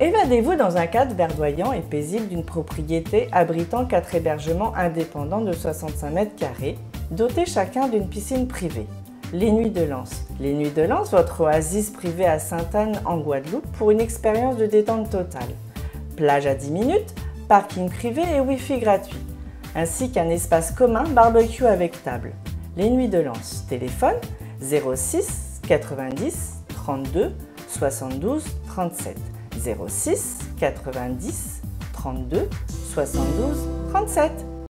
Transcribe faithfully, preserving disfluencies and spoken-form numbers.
Évadez-vous dans un cadre verdoyant et paisible d'une propriété abritant quatre hébergements indépendants de soixante-cinq mètres carrés, dotés chacun d'une piscine privée. Les Nuits de Lens. Les Nuits de Lens, votre oasis privée à Sainte-Anne en Guadeloupe pour une expérience de détente totale. Plage à dix minutes, parking privé et Wi-Fi gratuit, ainsi qu'un espace commun barbecue avec table. Les Nuits de Lens. Téléphone zéro six quatre-vingt-dix trente-deux soixante-douze trente-sept. zéro six quatre-vingt-dix trente-deux soixante-douze trente-sept.